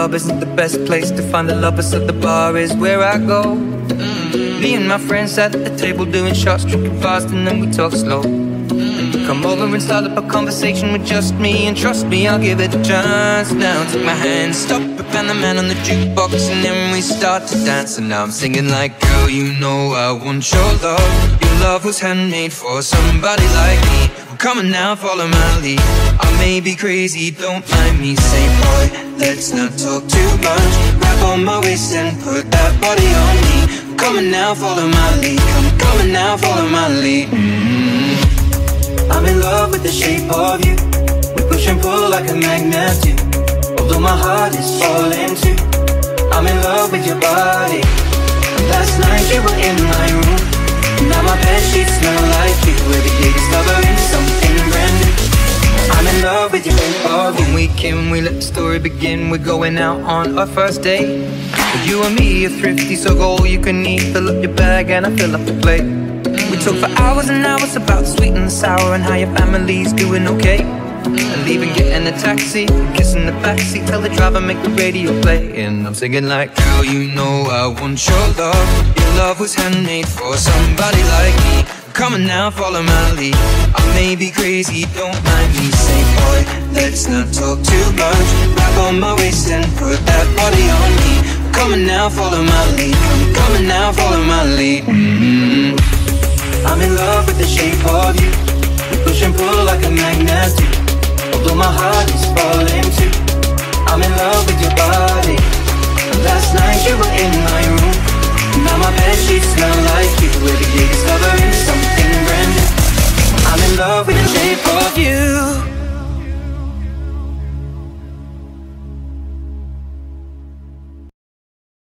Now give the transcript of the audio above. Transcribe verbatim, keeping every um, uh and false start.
club isn't the best place to find the lovers, so the bar is where I go. mm. Me and my friends sat at the table doing shots, drinking fast, and then we talk slow. And you come over and start up a conversation with just me, and trust me, I'll give it a chance. Now take my hand, stop it, and the man on the jukebox, and then we start to dance. And now I'm singing like, girl, you know I want your love. Your love was handmade for somebody like me. Come on now, follow my lead. I may be crazy, don't mind me. Say, boy, let's not talk too much. Grab on my waist and put that body on me. Come on now, follow my lead. Come, come on now, follow my lead. mm-hmm. I'm in love with the shape of you. We push and pull like a magnet do. Although my heart is falling too, I'm in love with your body. Last night you were in my room. Now my bedsheets smell like you. Every day discovering something brand new. I'm in love with your love. When we can, we let the story begin. We're going out on our first date. You and me are thrifty, so go all you can eat. Fill up your bag and I fill up the plate. We talk for hours and hours about the sweet and the sour, and how your family's doing okay. And leaving, getting a taxi, kissing the backseat, tell the driver make the radio play. And I'm singing like, girl, you know I want your love. Your love was handmade for somebody like me. Come on now, follow my lead. I may be crazy, don't mind me. Say, boy, let's not talk too much. Grab on my waist and put that body on me. Come on now, follow my lead. Come, come on now, follow my lead. mm-hmm. I'm in love with the shape of you. We push and pull like a magnet do.